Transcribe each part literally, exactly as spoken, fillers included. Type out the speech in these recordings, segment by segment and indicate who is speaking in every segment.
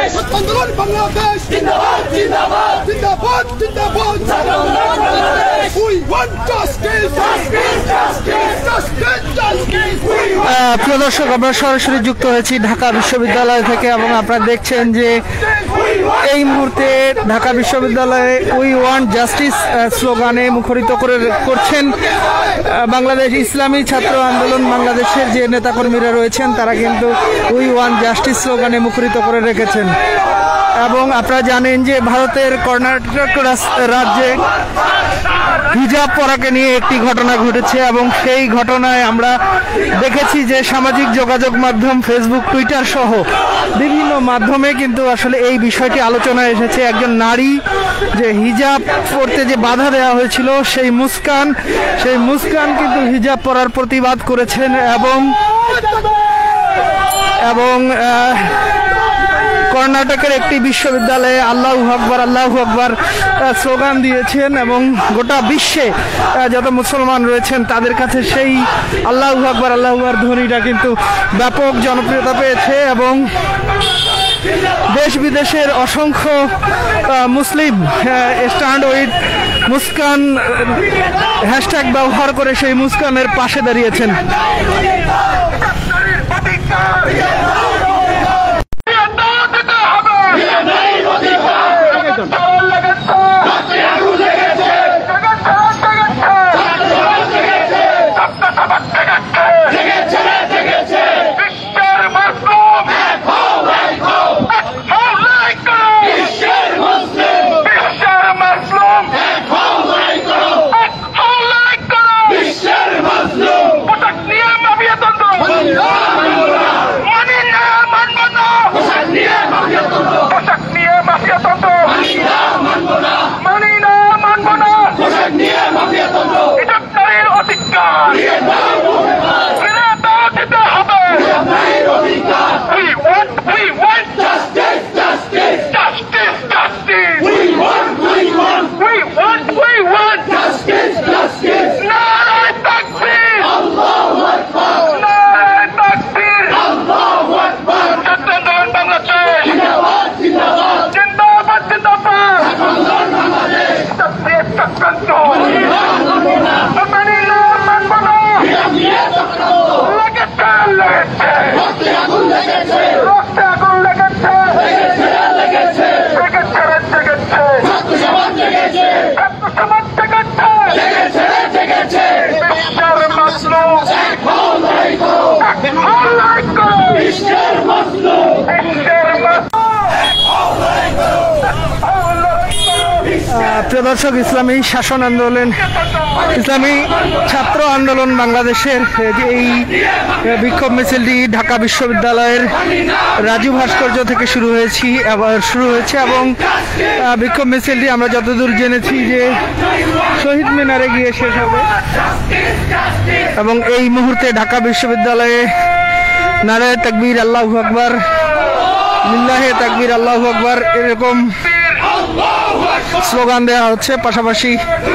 Speaker 1: আন্দোলন বাংলাদেশ জিন্দাবাদ জিন্দাবাদ জিন্দাবাদ জিন্দাবাদ Bangladesh we want justice justice justice justice justice
Speaker 2: প্রিয় দর্শক, আমরা সরাসরি যুক্ত হয়েছি ঢাকা বিশ্ববিদ্যালয় থেকে এবং আপনারা দেখছেন যে এই মুহূর্তে ঢাকা বিশ্ববিদ্যালয়ে উই ওয়ান্ট জাস্টিস স্লোগানে মুখরিত করে করছেন বাংলাদেশ ইসলামী ছাত্র আন্দোলন বাংলাদেশের যে নেতাকর্মীরা রয়েছেন, তারা কিন্তু উই ওয়ান্ট জাস্টিস স্লোগানে মুখরিত করে রেখেছেন। এবং আপনারা জানেন যে ভারতের কর্ণাটক রাজ্যে হিজাব পরাকে নিয়ে একটি ঘটনা ঘটেছে এবং সেই ঘটনায় আমরা দেখেছি যে সামাজিক যোগাযোগ মাধ্যম ফেসবুক, টুইটার সহ বিভিন্ন মাধ্যমে কিন্তু আসলে এই বিষয়টি আলোচনায় এসেছে। একজন নারী যে হিজাব পরতে যে বাধা দেওয়া হয়েছিল, সেই মুস্কান সেই মুস্কান কিন্তু হিজাব পরার প্রতিবাদ করেছেন এবং এবং কর্ণাটকের একটি বিশ্ববিদ্যালয়ে আল্লাহু আকবার আল্লাহু আকবার স্লোগান দিয়েছেন এবং গোটা বিশ্বে যত মুসলমান রয়েছেন তাদের কাছে সেই আল্লাহু আকবার আল্লাহু আকবার ধ্বনিটা কিন্তু ব্যাপক জনপ্রিয়তা পেয়েছে এবং দেশ বিদেশের অসংখ্য মুসলিম স্ট্যান্ড উইথ মুস্কান হ্যাশট্যাগ ব্যবহার করে সেই মুস্কানের পাশে দাঁড়িয়েছেন। প্রিয় দর্শক, ইসলামী শাসন আন্দোলন ইসলামী ছাত্র আন্দোলন বাংলাদেশের এই বিক্ষোভ মিছিলটি ঢাকা বিশ্ববিদ্যালয়ের রাজু ভাস্কর্য থেকে শুরু হয়েছি আবার শুরু হয়েছে এবং বিক্ষোভ মিছিলটি আমরা যতদূর জেনেছি যে শহীদ মিনারে গিয়ে শেষ হবে এবং এই মুহূর্তে ঢাকা বিশ্ববিদ্যালয়ে নারায়ে তাকবীর আল্লাহু আকবার, লিল্লাহে তাকবীর আল্লাহু আকবার এরকম স্লোগান দেওয়া হচ্ছে। পাশাপাশি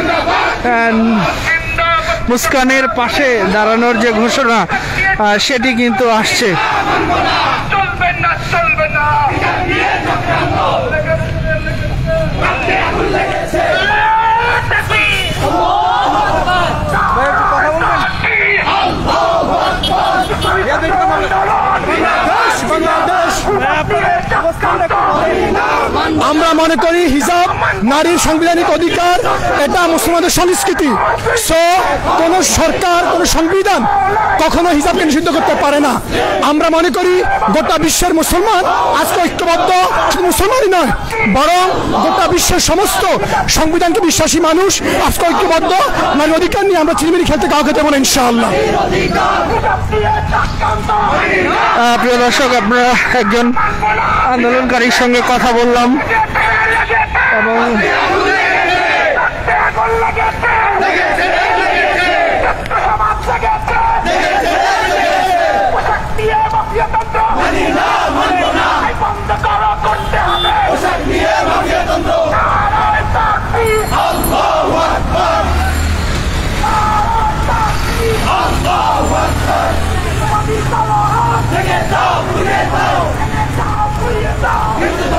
Speaker 2: মুস্কানের পাশে দাঁড়ানোর যে ঘোষণা সেটি কিন্তু আসছে।
Speaker 1: আমরা মনে করি হিজাব নারীর সাংবিধানিক অধিকার, এটা মুসলমানদের সংস্কৃতি। সো কোন সরকার, কোন সংবিধান কখনো হিজাবকে নিষিদ্ধ করতে পারে না। আমরা মনে করি গোটা বিশ্বের মুসলমান আজকে ঐক্যবদ্ধ, শুধু মুসলমানই নয় বরং গোটা বিশ্বের সমস্ত সংবিধানকে বিশ্বাসী মানুষ আজকে ঐক্যবদ্ধ। নারী অধিকার নিয়ে আমরা চিরমিরি খেলতে কাউকে দেবো না ইনশাআল্লাহ।
Speaker 2: প্রিয় দর্শক, আমরা একজন আন্দোলনকারীর সঙ্গে কথা বললাম এবং
Speaker 1: Take it down,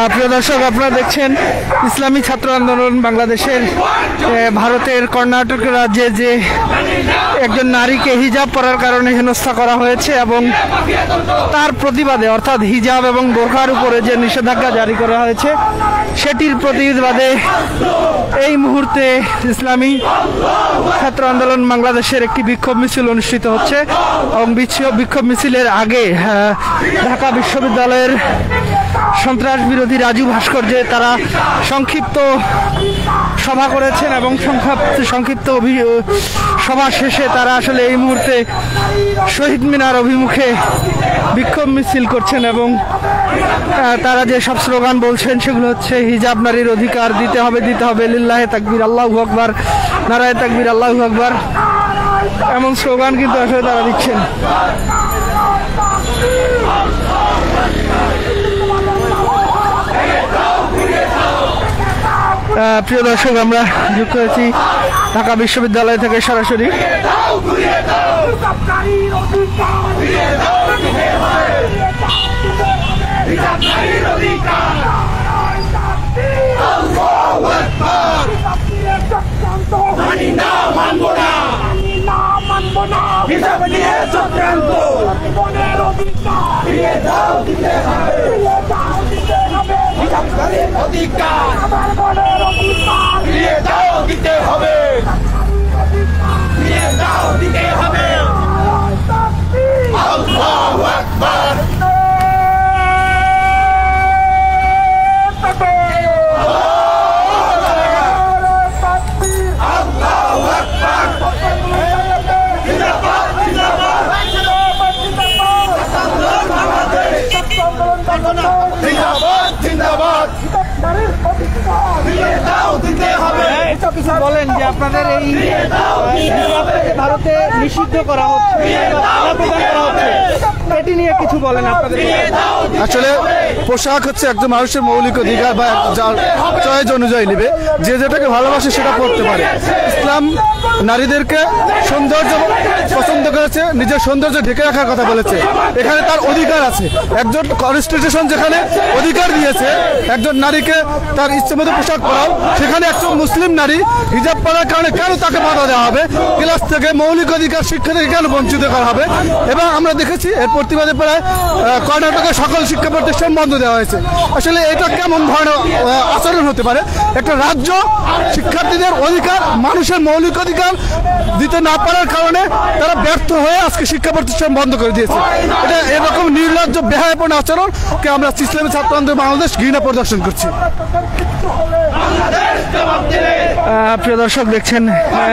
Speaker 2: প্রিয় দর্শক, আপনারা দেখছেন ইসলামী ছাত্র আন্দোলন বাংলাদেশের ভারতের কর্ণাটক রাজ্যে যে একজন নারীকে হিজাব পরার কারণে হেনস্থা করা হয়েছে এবং তার প্রতিবাদে অর্থাৎ হিজাব এবং বোরখার উপরে যে নিষেধাজ্ঞা জারি করা হয়েছে সেটির প্রতিবাদে এই মুহূর্তে ইসলামী ছাত্র আন্দোলন বাংলাদেশের একটি বিক্ষোভ মিছিল অনুষ্ঠিত হচ্ছে এবং বিক্ষোভ মিছিলের আগে ঢাকা বিশ্ববিদ্যালয়ের সন্ত্রাস বিরোধী রাজু ভাস্কর্যে তারা সংক্ষিপ্ত সভা করেছেন এবং সংক্ষিপ্ত সভা শেষে তারা আসলে এই মুহূর্তে শহীদ মিনার অভিমুখে বিক্ষোভ মিছিল করছেন এবং তারা যে সব স্লোগান বলছেন সেগুলো হচ্ছে হিজাব নারীর অধিকার, দিতে হবে দিতে হবে, লিল্লাহে তাকবীর, আল্লাহু আকবার, নারায়ে তাকবীর, আল্লাহু আকবার, এমন স্লোগান কিন্তু আসলে তারা দিচ্ছেন। প্রিয় দর্শক, আমরা যুক্ত হয়েছি ঢাকা বিশ্ববিদ্যালয় থেকে সরাসরি। বলেন যে আপনাদের এই ভারতে নিষিদ্ধ করা হচ্ছে, এটি নিয়ে কিছু বলেন আপনাদের।
Speaker 1: আসলে পোশাক হচ্ছে একজন মানুষের মৌলিক অধিকার বা যার চয়েস অনুযায়ী নেবে, যে যেটাকে ভালোবাসে সেটা পড়তে পারে। ইসলাম নারীদেরকে সৌন্দর্য পছন্দ করেছে, নিজের সৌন্দর্য ঢেকে রাখার কথা বলেছে, এখানে তার অধিকার আছে। একজন কনস্টিটিউশন যেখানে অধিকার দিয়েছে একজন নারীকে তার ইচ্ছে মতো পোশাক পরাও, সেখানে একজন মুসলিম নারী হিজাব পরার কারণে কেন তাকে বাধা দেওয়া হবে, ক্লাস থেকে মৌলিক অধিকার শিক্ষা থেকে কেন বঞ্চিত করা হবে? এবং আমরা দেখেছি এর প্রতিবাদে প্রায় কর্ণাটকের সকল শিক্ষা প্রতিষ্ঠান বন্ধ দেওয়া হয়েছে। আসলে এটা কেমন ধরনের আচরণ হতে পারে? একটা রাজ্য শিক্ষার্থীদের অধিকার, মানুষের মৌলিক অধিকার দিতে না পারার কারণে তারা ব্যর্থ হয়ে আজকে শিক্ষা প্রতিষ্ঠান বন্ধ করে দিয়েছে। এটা এরকম নির্লজ্জ বেহায়াপূর্ণ আচরণকে আমরা ইসলামী ছাত্র আন্দোলন বাংলাদেশ ঘৃণা প্রদর্শন করছি।
Speaker 2: প্রিয় দর্শক, দেখছেন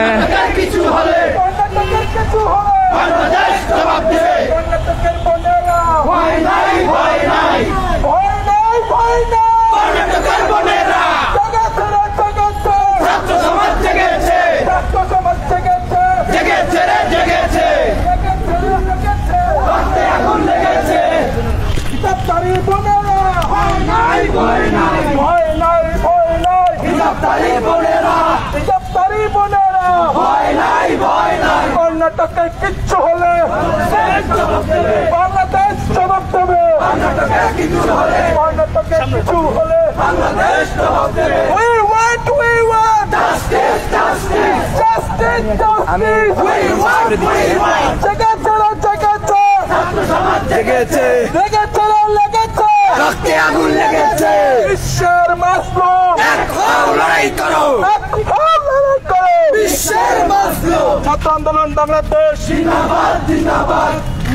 Speaker 3: কর্ণাটকে কিচ্ছু হলে বাংলাদেশ জবাব দেবে, কর্ণাটকে কিছু হলে বাংলাদেশ জবাব দেবে। We want, we want justice, justice, justice, justice. We want, we want. জেগেছে রে জেগেছে, ছাত্র সমাজ জেগেছে, লেগেছে রে লেগেছে, রক্তে আগুন লেগেছে। বিশ্বের মাসলুম এক হও, লড়াই করো, এক হও, লড়াই করো। বিশ্বের মাসলুম ছাত্র আন্দোলন বাংলাদেশ জিন্দাবাদ, জিন্দাবাদ।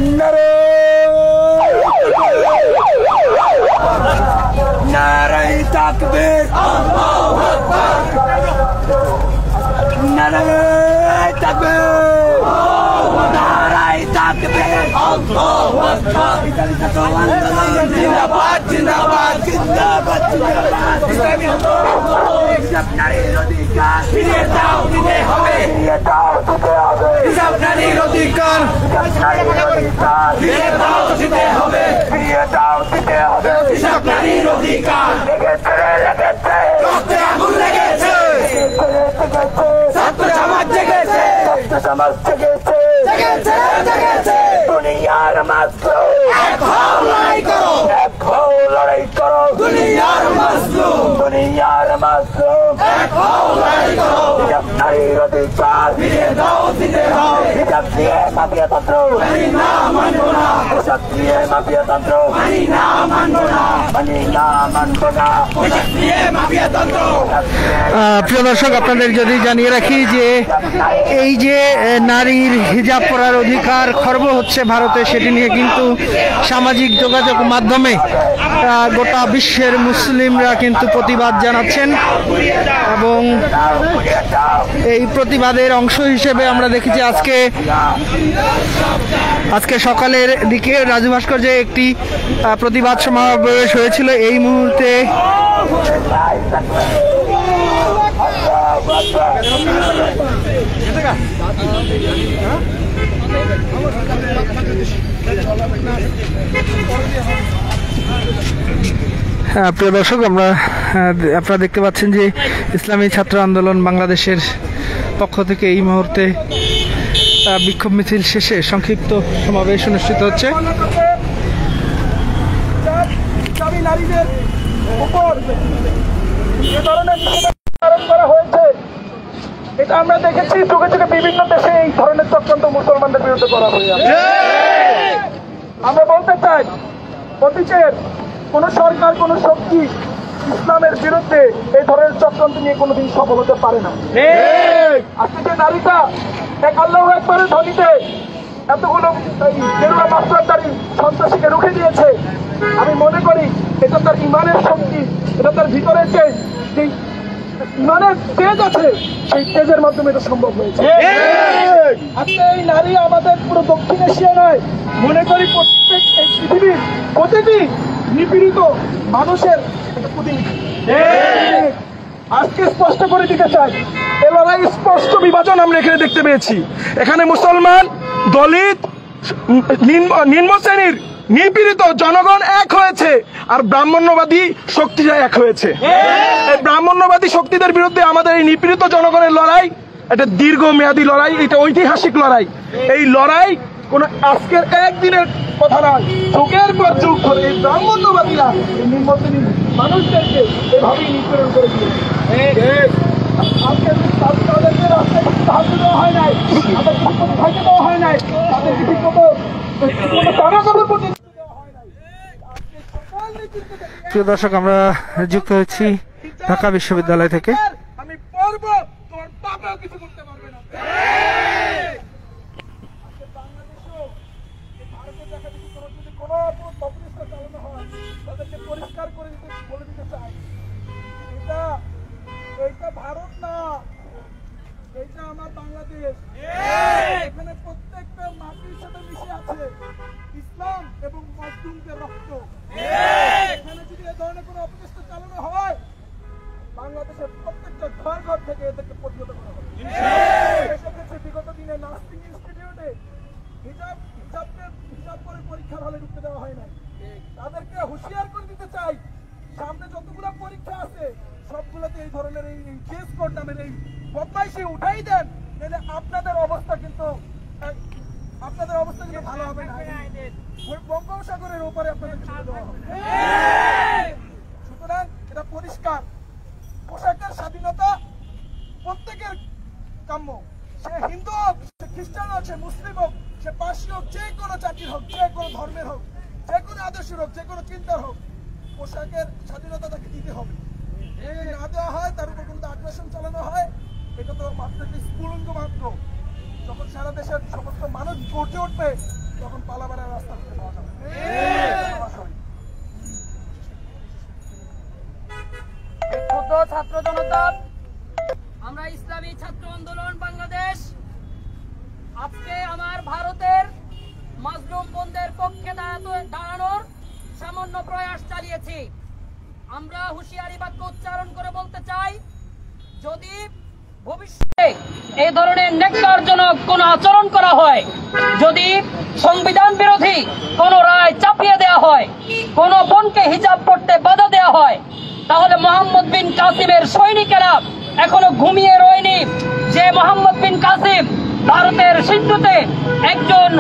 Speaker 3: নারায়ে তাকবীর, আল্লাহু আকবার, নারায়ে তাকবীর, নারায়ে তাকবীর, আল্লাহু আকবার। জিন্দাবাদ, জিন্দাবাদ, জিন্দাবাদ, জিন্দাবাদ। হিজাব নারীর অধিকার ফিরিয়ে দাও, দিতে হবে, ফিরিয়ে দাও, দিতে হবে। হিজাব নারীর অধিকার ফিরিয়ে দাও, দিতে হবে, ফিরিয়ে দাও, দিতে হবে। হিজাব নারীর অধিকার লেগেছে রে লেগেছে, রক্তে আগুন লেগেছে, ছাত্র সমাজ জেগেছে, ছাত্র সমাজ জেগেছে, জেগেছে জেগেছে। দুনিয়ার মাসলুম এক হও, লড়াই করো, এক হও, লড়াই করো। দুনিয়ার দুনিয়ার মাসুম হিজাব নারীর অধিকার হিজাব দিয়ে মাফিয়া তন্ত্র হিজাব দিয়ে মাফিয়া তন্ত্র মানি না মানব না
Speaker 2: প্রিয় দর্শক, আপনাদের যদি জানিয়ে রাখি যে এই যে নারীর হিজাব পরার অধিকার খর্ব হচ্ছে ভারতে, সেটি নিয়ে কিন্তু সামাজিক যোগাযোগ মাধ্যমে গোটা বিশ্বের মুসলিমরা কিন্তু প্রতিবাদ জানাচ্ছেন এবং এই প্রতিবাদের অংশ হিসেবে আমরা দেখেছি আজকে আজকে সকালের দিকে রাজু ভাস্কর্যে একটি প্রতিবাদ সমাবেশ হয়েছিল। এই মুহূর্তে প্রিয় দর্শক, আমরা আপনারা দেখতে পাচ্ছেন যে ইসলামী ছাত্র আন্দোলন বাংলাদেশের পক্ষ থেকে এই মুহূর্তে বিক্ষোভ মিছিল শেষে সংক্ষিপ্ত সমাবেশ অনুষ্ঠিত হচ্ছে।
Speaker 3: নারীদের উপর যে ধরনের আরোপ করা হয়েছে, এটা আমরা দেখেছি যুগে যুগে বিভিন্ন দেশে এই ধরনের চক্রান্ত মুসলমানদের বিরুদ্ধে করা হয়ে আছে। আমরা বলতে চাই, অতীতের কোন সরকার, কোন শক্তি ইসলামের বিরুদ্ধে এই ধরনের চক্রান্ত নিয়ে কোনোদিন সফল হতে পারে না। আজকে যে নারীটা এক আল্লাহু আকবারের ধ্বনিতে এতগুলো গেরুয়া মাস্টারদারি সন্ত্রাসীকে রুখে দিয়েছে, আমি মনে করি এটা তার ইমানের শক্তি, এটা তার ভিতরে যে ইমানের তেজ আছে, সেই তেজের মাধ্যমে এটা সম্ভব হয়েছে। আজকে এই নারী আমাদের পুরো দক্ষিণ এশিয়া নয়, মনে করি প্রত্যেক এই পৃথিবীর প্রতিটি নিপীড়িত মানুষের প্রতিনিধি। আজকে স্পষ্ট করে দিতে চাই, এ লড়াই স্পষ্ট বিভাজন আমরা এখানে দেখতে পেয়েছি। এখানে মুসলমান, দলিত, নিম্ন শ্রেণীর নিপীড়িত জনগণ এক হয়েছে, আর ব্রাহ্মণ্যবাদী শক্তিরা এক হয়েছে। এই ব্রাহ্মণ্যবাদী শক্তিদের বিরুদ্ধে আমাদের এই নিপীড়িত জনগণের লড়াই, এটা দীর্ঘমেয়াদী লড়াই, এটা ঐতিহাসিক লড়াই। এই লড়াই কোন আজকের একদিনের কথা নয়, যুগের পর যুগ ধরে এই ব্রাহ্মণ্যবাদীরা এই নিম্ন শ্রেণীর মানুষদেরকে এভাবেই নিপীড়ন করে দিয়েছে। আজকে তাদেরকে রাস্তায় সাহায্য দেওয়া হয় নাই, তাদের কিছু কোনো খাইতে দেওয়া হয় নাই, তাদের কিছু কোনো
Speaker 2: প্রিয় দর্শক, আমরা যুক্ত হয়েছি ঢাকা বিশ্ববিদ্যালয় থেকে।
Speaker 3: আমি পড়বো, তোমার বাবাও কিছু করতে পারবে না। বাংলাদেশেও ভারতের দেখা দেখি যদি কোনো অপরিষ্কার চালানো হয়, তাদেরকে পরিষ্কার করে দিতে বলে দিতে চাই, এটা এইটা ভারত না, এইটা আমার বাংলাদেশ। এখানে প্রত্যেকটা মাটির সাথে মিশে আছে ইসলাম এবং মুসলিমদের রক্ত। এখানে যদি এ ধরনের কোনো অপচেষ্টা চালানো হয়, বাংলাদেশের প্রত্যেকটা ঘর ঘর থেকে এদেরকে প্রতিহত করা হবে। বিগত দিনে নার্সিং ইনস্টিটিউটে হিজাব হিজাবকে হিজাব করে পরীক্ষার হলে ঢুকতে দেওয়া হয় না। তাদেরকে হুঁশিয়ার করে দিতে চাই, সামনে যতগুলো পরীক্ষা আছে সবগুলোতে এই ধরনের এই কেস কোড নামের এই বদমাইশি উঠাই দেন, তাহলে আপনাদের অবস্থা কিন্তু আপনাদের অবস্থা কিন্তু ভালো হবে না। বঙ্গোপসাগরের উপরে আপনাদের ছেড়ে দেওয়া হবে। সুতরাং এটা পরিষ্কার, পোশাকের স্বাধীনতা প্রত্যেকের কাম্য। সে হিন্দু হোক, সে খ্রিস্টান হোক, সে মুসলিম হোক, সে পার্সি হোক, যে কোনো জাতির হোক, যে কোনো ধর্মের হোক, যে কোনো আদর্শের হোক, যে কোনো চিন্তার হোক, পোশাকের স্বাধীনতা তাকে দিতে হবে। যদি না দেওয়া হয়, তার উপর কিন্তু আগ্রাসন চালানো হয়, এটা তো মাত্র একটি স্ফুলিঙ্গ মাত্র। যখন সারা দেশের সমস্ত মানুষ গর্জে উঠবে, তখন পালাবারের রাস্তা খুঁজে পাওয়া যাবে।
Speaker 4: ক্ষুদ্র ছাত্র জনতা, আমরা ইসলামী ছাত্র আন্দোলন বাংলাদেশ আজকে আমার ভারতের মাজলুম বোনদের পক্ষে দাঁড়ানোর সামান্য প্রয়াস চালিয়েছি। আমরা হুঁশিয়ারি বাক্য উচ্চারণ করে বলতে চাই, যদি ভবিষ্যতে এই ধরনের ন্যাক্কারজনক কোন আচরণ করা হয়, যদি সংবিধান বিরোধী কোন রায় চাপিয়ে দেওয়া হয়, কোন বোনকে হিজাব পড়তে বাধা দেওয়া হয়, তাহলে মোহাম্মদ বিন কাসিমের সৈনিকেরা এখনো ঘুমিয়ে রয়নি। যে মোহাম্মদ বিন কাসিম ভারতের সিন্ধুতে একজন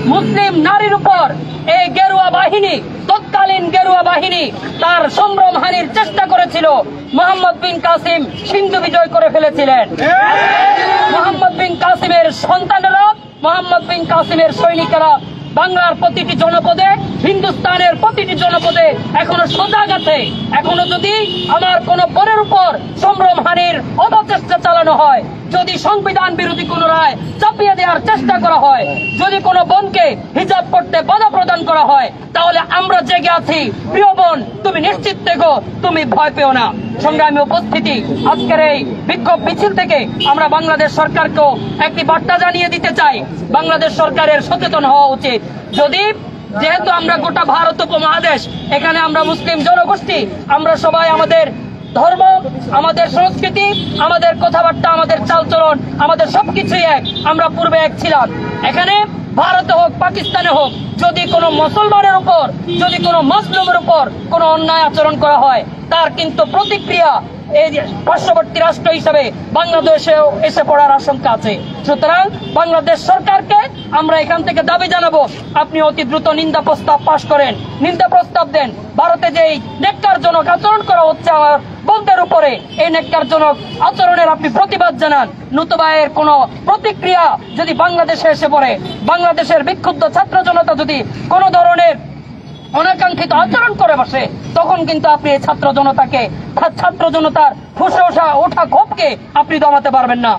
Speaker 4: মুসলিম নারীর উপর এই গেরুয়া বাহিনী, তৎকালীন গেরুয়া বাহিনী তার সম্ভ্রম হানির চেষ্টা করেছিল। মোহাম্মদ বিন কাসিম সিন্ধু বিজয় করে ফেলেছিলেন। মোহাম্মদ বিন কাসিমের সন্তানেরা, মোহাম্মদ বিন কাসিমের সৈনিকেরা বাংলার প্রতিটি জনপদে, হিন্দুস্তানের প্রতিটি জনপদে এখনো সজাগ আছে। এখনো যদি আমার কোন বোনের উপর সম্ভ্রম হানির অপচেষ্টা চালানো হয়, যদি সংবিধান বিরোধী কোন রায় চাপিয়ে দেওয়ার চেষ্টা করা হয়, যদি কোনো বোনকে হিজাব পড়তে বাধা প্রদান করা হয়, তাহলে আমরা জেগে আছি। প্রিয় বোন, তুমি নিশ্চিত থেকো, তুমি ভয় পেও না। সংগ্রামী উপস্থিতি, আজকের এই বিক্ষোভ মিছিল থেকে আমরা বাংলাদেশ সরকারকেও একটি বার্তা জানিয়ে দিতে চাই। বাংলাদেশ সরকারের সচেতন হওয়া উচিত। যদি যেহেতু আমরা গোটা ভারত উপমহাদেশ, এখানে আমরা মুসলিম জনগোষ্ঠী, আমরা সবাই আমাদের ধর্ম, আমাদের সংস্কৃতি, আমাদের কথাবার্তা, আমাদের চালচলন, আমাদের সবকিছুই এক। আমরা পূর্বে এক ছিলাম। এখানে ভারতে হোক, পাকিস্তানে হোক, যদি কোনো মুসলমানের উপর, যদি কোনো মুসলিমের উপর কোনো অন্যায় আচরণ করা হয়, তার কিন্তু প্রতিক্রিয়া এই পার্শ্ববর্তী রাষ্ট্র হিসাবে বাংলাদেশেও এসে পড়ার আশঙ্কা আছে। সুতরাং বাংলাদেশ সরকারকে আমরা এখান থেকে দাবি জানাবো, আপনি অতি দ্রুত নিন্দা প্রস্তাব পাশ করেন, নিন্দা প্রস্তাব দেন। ভারতে যে নেক্কারজনক আচরণ করা হচ্ছে আমার বন্ধের উপরে, এই নেক্কারজনক আচরণের আপনি প্রতিবাদ জানান। নতুবা এর কোন প্রতিক্রিয়া যদি বাংলাদেশে এসে পড়ে, বাংলাদেশের বিক্ষুব্ধ ছাত্র জনতা যদি কোন ধরনের অনাকাঙ্ক্ষিত আচরণ করে বসে, তখন কিন্তু আপনি এই ছাত্র জনতাকে, ছাত্র জনতার ফুসে ওঠা ওঠা ক্ষোভকে আপনি দমাতে পারবেন না।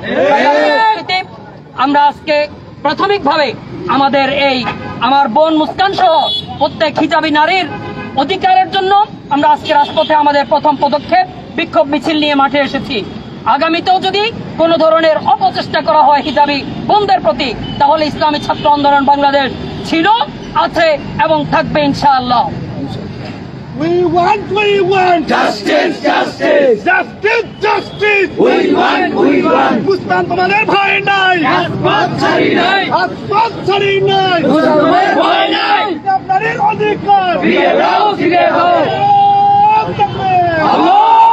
Speaker 4: আমরা আজকে প্রাথমিকভাবে আমাদের এই আমার বোন মুস্কান সহ প্রত্যেক হিজাবি নারীর অধিকারের জন্য আমরা আজকে রাজপথে আমাদের প্রথম পদক্ষেপ বিক্ষোভ মিছিল নিয়ে মাঠে এসেছি। আগামীতেও যদি কোন ধরনের অপচেষ্টা করা হয় হিজাবি বোনদের প্রতি, তাহলে ইসলামী ছাত্র আন্দোলন বাংলাদেশ ছিল, আছে এবং থাকবে ইনশাআল্লাহ।
Speaker 3: We want, we want justice, justice, justice, justice. We want, we want. মুসলমান তোমাদের ভয় নাই, রাজপথ ছাড়ি নাই, রাজপথ ছাড়ি নাই, মুসলমানের ভয় নাই, আপনাদের অধিকার ফিরে দাও, ফিরে দাও। আল্লাহ